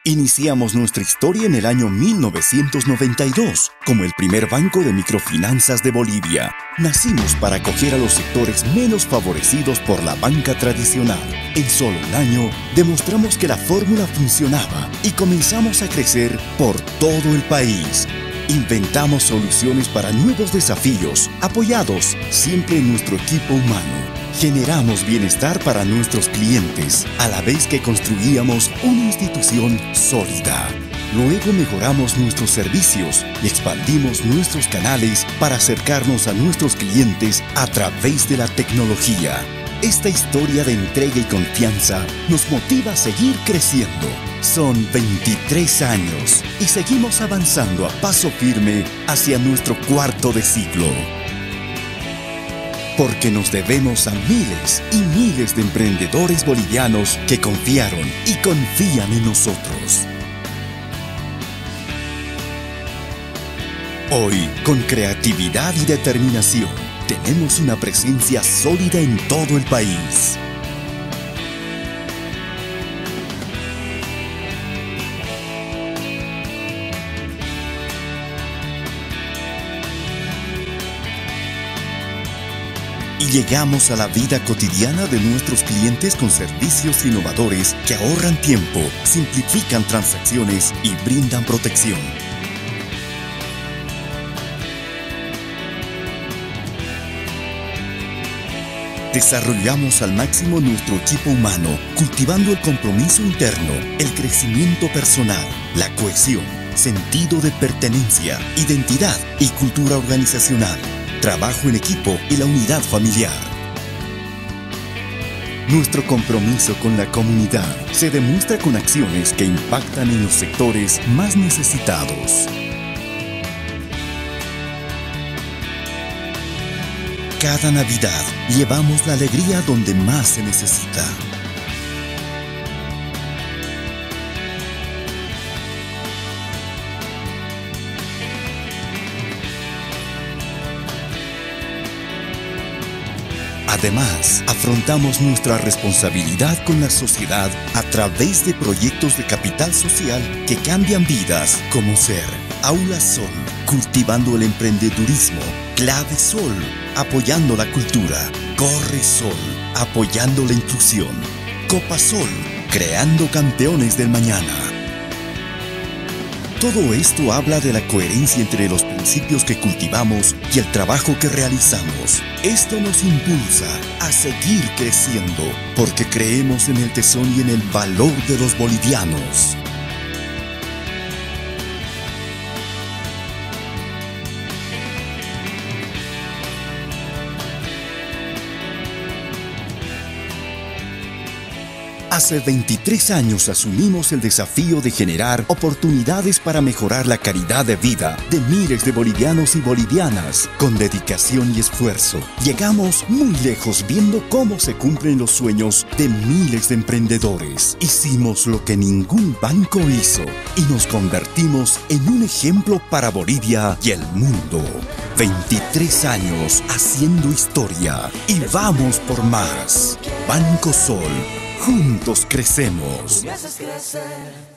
Iniciamos nuestra historia en el año 1992 como el primer banco de microfinanzas de Bolivia. Nacimos para acoger a los sectores menos favorecidos por la banca tradicional. En solo un año demostramos que la fórmula funcionaba y comenzamos a crecer por todo el país. Inventamos soluciones para nuevos desafíos, apoyados siempre en nuestro equipo humano. Generamos bienestar para nuestros clientes, a la vez que construíamos una institución sólida. Luego mejoramos nuestros servicios y expandimos nuestros canales para acercarnos a nuestros clientes a través de la tecnología. Esta historia de entrega y confianza nos motiva a seguir creciendo. Son 23 años y seguimos avanzando a paso firme hacia nuestro cuarto de siglo. Porque nos debemos a miles y miles de emprendedores bolivianos que confiaron y confían en nosotros. Hoy, con creatividad y determinación, tenemos una presencia sólida en todo el país. Y llegamos a la vida cotidiana de nuestros clientes con servicios innovadores que ahorran tiempo, simplifican transacciones y brindan protección. Desarrollamos al máximo nuestro equipo humano, cultivando el compromiso interno, el crecimiento personal, la cohesión, sentido de pertenencia, identidad y cultura organizacional. Trabajo en equipo y la unidad familiar. Nuestro compromiso con la comunidad se demuestra con acciones que impactan en los sectores más necesitados. Cada Navidad llevamos la alegría donde más se necesita. Además, afrontamos nuestra responsabilidad con la sociedad a través de proyectos de capital social que cambian vidas, como ser Aula Sol, cultivando el emprendedurismo, Clave Sol, apoyando la cultura, Corre Sol, apoyando la inclusión, Copa Sol, creando campeones del mañana. Todo esto habla de la coherencia entre los principios que cultivamos y el trabajo que realizamos. Esto nos impulsa a seguir creciendo porque creemos en el tesón y en el valor de los bolivianos. Hace 23 años asumimos el desafío de generar oportunidades para mejorar la calidad de vida de miles de bolivianos y bolivianas. Con dedicación y esfuerzo, llegamos muy lejos viendo cómo se cumplen los sueños de miles de emprendedores. Hicimos lo que ningún banco hizo y nos convertimos en un ejemplo para Bolivia y el mundo. 23 años haciendo historia y vamos por más. Banco Sol. Juntos crecemos. Me haces crecer.